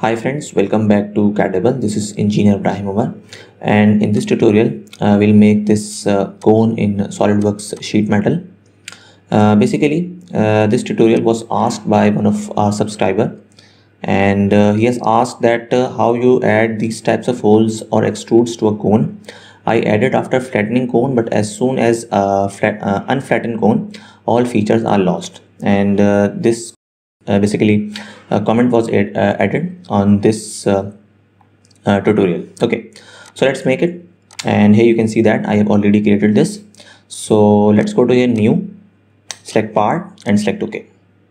Hi friends, welcome back to CADable. This is Engineer Ibrahim Omar, and in this tutorial we'll make this cone in SolidWorks Sheetmetal. This tutorial was asked by one of our subscriber, and he has asked that how you add these types of holes or extrudes to a cone. I added after flattening cone, but as soon as unflattened cone, all features are lost, and this comment was added on this tutorial. Okay, so let's make it, and here you can see that I have already created this. So let's go to here, new, select part and select OK.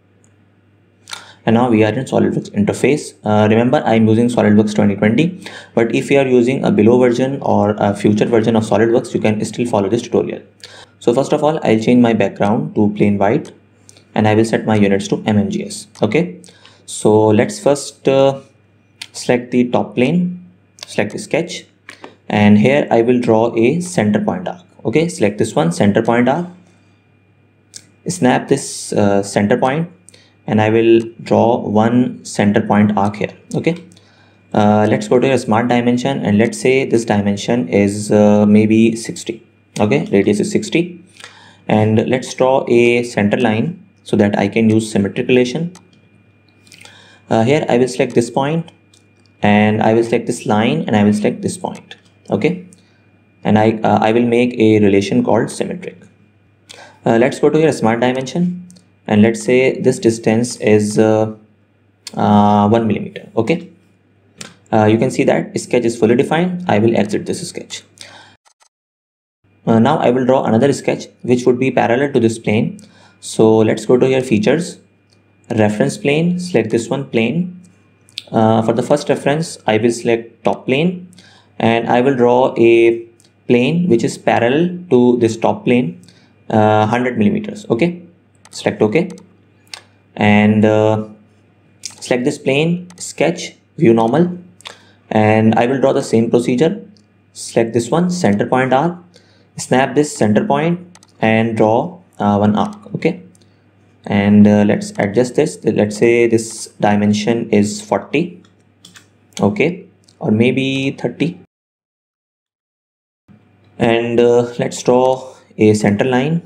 And now we are in SolidWorks interface. Remember, I'm using SolidWorks 2020, but if you are using a below version or a future version of SolidWorks, you can still follow this tutorial. So first of all, I'll change my background to plain white, and I will set my units to mmgs. Okay, so let's first select the top plane, select the sketch, and here I will draw a center point arc. Okay, select this one, center point arc, snap this center point, and I will draw one center point arc here. Okay, let's go to a smart dimension, and let's say this dimension is maybe 60. Okay, radius is 60, and let's draw a center line so that I can use symmetric relation. Here I will select this point, and I will select this line, and I will select this point. Okay, and I will make a relation called symmetric. Let's go to your smart dimension, and let's say this distance is 1 millimeter. Okay, you can see that sketch is fully defined. I will exit this sketch. Now I will draw another sketch which would be parallel to this plane. So let's go to your features, reference plane, select this one, plane. For the first reference, I will select top plane, and I will draw a plane which is parallel to this top plane, 100 millimeters. Okay, select OK, and select this plane, sketch, view normal, and I will draw the same procedure. Select this one, center point arc, snap this center point and draw one arc. Okay, and let's adjust this. Let's say this dimension is 40. Okay, or maybe 30, and let's draw a center line.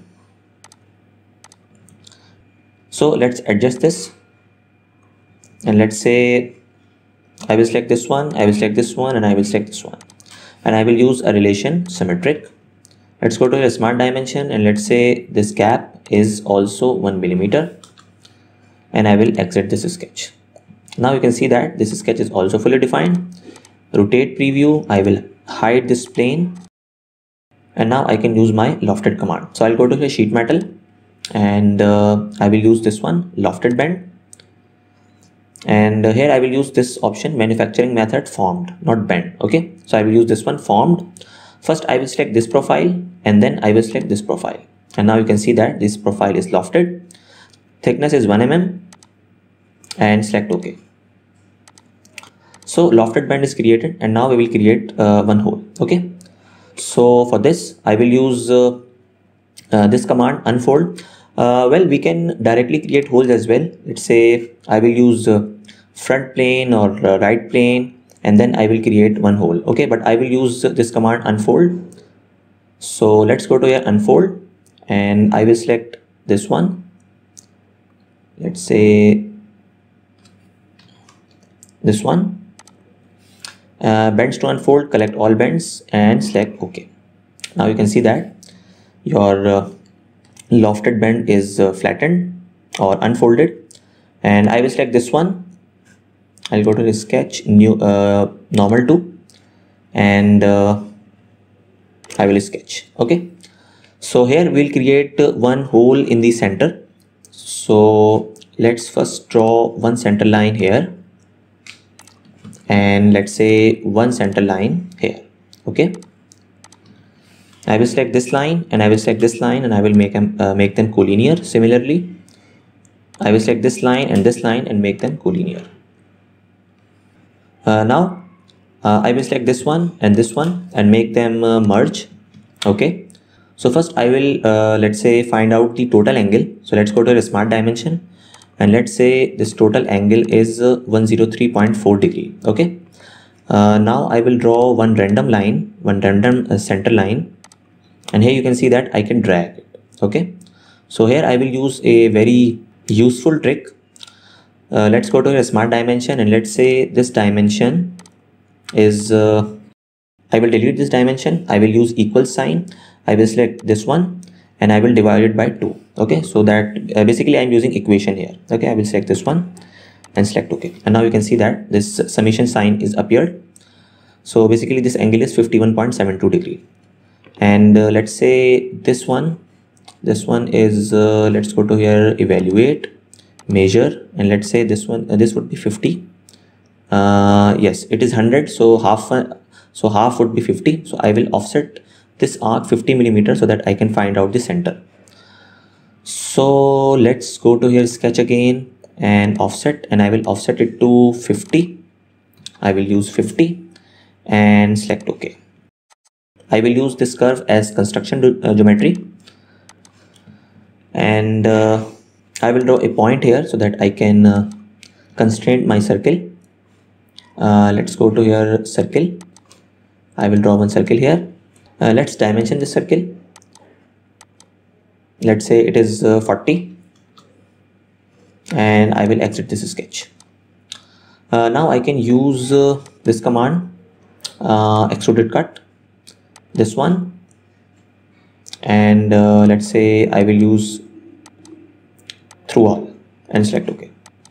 So let's adjust this, and let's say I will select this one, I will select this one, and I will select this one, and I will use a relation symmetric. Let's go to a smart dimension, and let's say this gap is also 1 millimeter, and I will exit this sketch. Now you can see that this sketch is also fully defined. Rotate preview, I will hide this plane, and now I can use my lofted command. So I'll go to the sheet metal, and I will use this one, lofted bend, and here I will use this option, manufacturing method formed, not bend. Okay, so I will use this one, formed. First I will select this profile, and then I will select this profile, and now you can see that this profile is lofted, thickness is 1 mm, and select OK. So lofted bend is created, and now we will create one hole. Okay, so for this I will use this command, unfold. Well, we can directly create holes as well. Let's say I will use front plane or right plane, and then I will create one hole. Okay, but I will use this command, unfold. So let's go to your unfold, and I will select this one. Let's say this one, bends to unfold, collect all bends, and select OK. Now you can see that your lofted bend is flattened or unfolded, and I will select this one. I'll go to the sketch, new, normal 2, and I will sketch. Okay, so here we'll create one hole in the center. So let's first draw one center line here, and let's say one center line here. Okay, I will select this line, and I will select this line, and I will make them collinear. Similarly, I will select this line and make them collinear. Now I will select this one and make them merge. Okay, so first I will let's say find out the total angle. So let's go to the smart dimension, and let's say this total angle is 103.4 degree. Okay, now I will draw one random line, one random center line, and here you can see that I can drag it. Okay, so here I will use a very useful trick. Let's go to a smart dimension, and let's say this dimension is I will delete this dimension. I will use equal sign. I will select this one and I will divide it by 2. Okay, so that basically I'm using equation here. Okay, I will select this one and select OK, and now you can see that this summation sign is appeared. So basically this angle is 51.72 degree, and let's say this one is let's go to here, evaluate, measure, and let's say this one this would be 50. Yes, it is 100, so half would be 50. So I will offset this arc 50 millimeters so that I can find out the center. So let's go to here, sketch again and offset, and I will offset it to 50. I will use 50 and select OK. I will use this curve as construction geometry, and I will draw a point here so that I can constrain my circle. Let's go to here, circle. I will draw one circle here. Let's dimension this circle. Let's say it is 40, and I will exit this sketch. Now I can use this command, extruded cut, this one, and let's say I will use through all and select OK.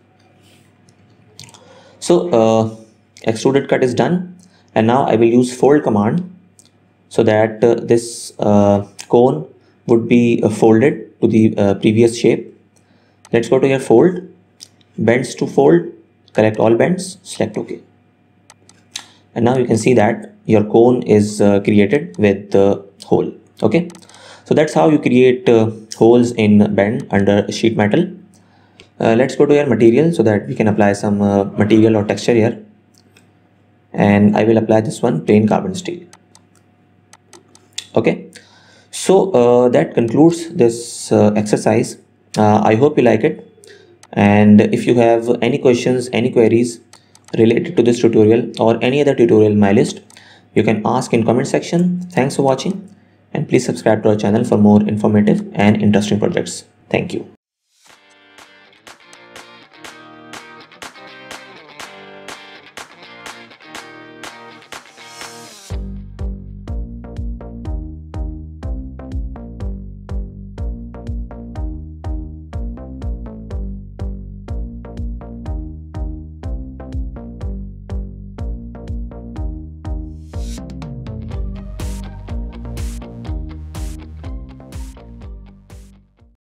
So extruded cut is done, and now I will use fold command so that this cone would be folded to the previous shape. Let's go to your fold, bends to fold, select all bends, select OK, and now you can see that your cone is created with the hole. Okay, so that's how you create holes in bend under sheet metal. Let's go to your material so that we can apply some material or texture here, and I will apply this one, plain carbon steel. Okay, so that concludes this exercise. I hope you like it, and if you have any questions, any queries related to this tutorial or any other tutorial in my list, you can ask in comment section. Thanks for watching, and please subscribe to our channel for more informative and interesting projects. Thank you.